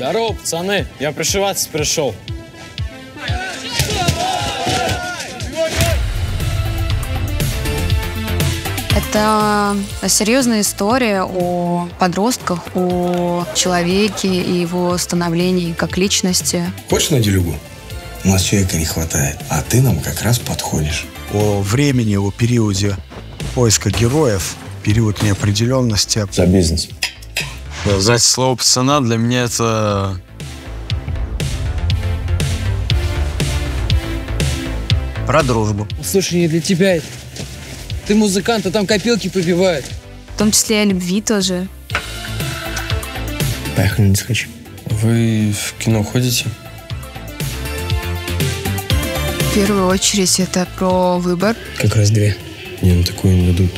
Здорово, пацаны. Я пришиваться пришел. Это серьезная история о подростках, о человеке и его становлении как личности. Хочешь на делюгу? У нас человека не хватает, а ты нам как раз подходишь. О времени, о периоде поиска героев, период неопределенности. За бизнес. Знаете, слово «пацана» для меня это... Про дружбу. Слушай, не для тебя это. Ты музыкант, а там копилки побивают. В том числе и о любви тоже. Поехали на дискотеку. Вы в кино ходите? В первую очередь это про выбор. Как раз 2. Не, на такое не дадут.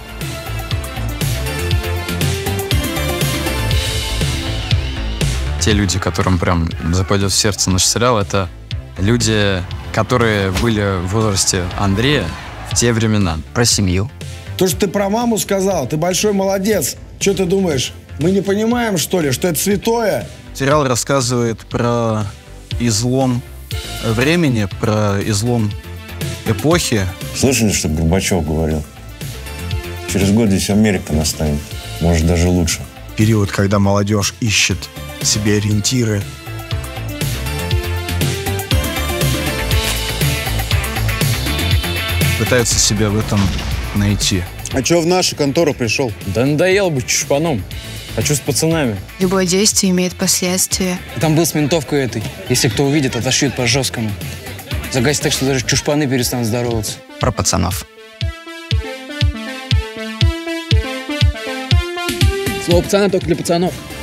Те люди, которым прям западет в сердце наш сериал, это люди, которые были в возрасте Андрея в те времена. Про семью. То, что ты про маму сказал, ты большой молодец. Что ты думаешь, мы не понимаем, что ли, что это святое? Сериал рассказывает про излом времени, про излом эпохи. Слышали, что Горбачев говорил? Через год здесь Америка настанет. Может, даже лучше. Период, когда молодежь ищет себе ориентиры. Пытается себя в этом найти. А чё в нашу контору пришел? Да надоел быть чушпаном. Хочу с пацанами. Любое действие имеет последствия. Там был с ментовкой этой. Если кто увидит, отошьют по-жесткому. Загасит так, что даже чушпаны перестанут здороваться. Про пацанов. Слово «пацана» только для пацанов.